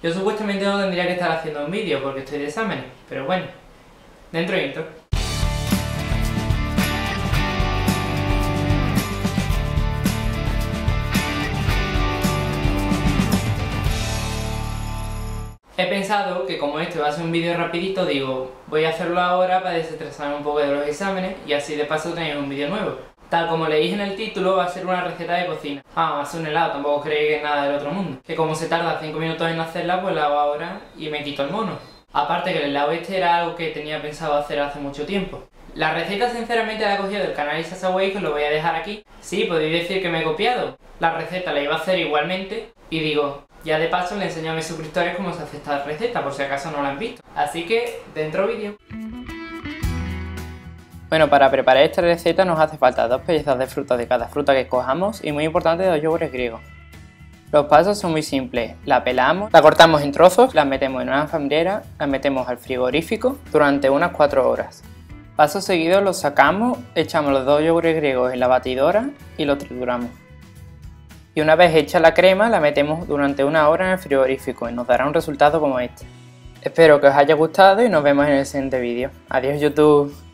Yo supuestamente no tendría que estar haciendo un vídeo porque estoy de exámenes, pero bueno, dentro intro. He pensado que como este va a ser un vídeo rapidito, digo, voy a hacerlo ahora para desestresarme un poco de los exámenes y así de paso tenéis un vídeo nuevo. Tal como leéis en el título, va a ser una receta de cocina. Va a ser un helado, tampoco creéis que es nada del otro mundo. Que como se tarda 5 minutos en hacerla, pues la hago ahora y me quito el mono. Aparte que el helado este era algo que tenía pensado hacer hace mucho tiempo. La receta sinceramente la he cogido del canal Isasaway, que os lo voy a dejar aquí. Sí, podéis decir que me he copiado. La receta la iba a hacer igualmente y digo, ya de paso le enseño a mis suscriptores cómo se hace esta receta, por si acaso no la han visto. Así que, dentro vídeo. Bueno, para preparar esta receta nos hace falta 2 piezas de fruta de cada fruta que escojamos y muy importante 2 yogures griegos. Los pasos son muy simples, la pelamos, la cortamos en trozos, la metemos en una alfambrera, la metemos al frigorífico durante unas 4 horas. Paso seguido los sacamos, echamos los 2 yogures griegos en la batidora y los trituramos. Y una vez hecha la crema la metemos durante 1 hora en el frigorífico y nos dará un resultado como este. Espero que os haya gustado y nos vemos en el siguiente vídeo. Adiós YouTube.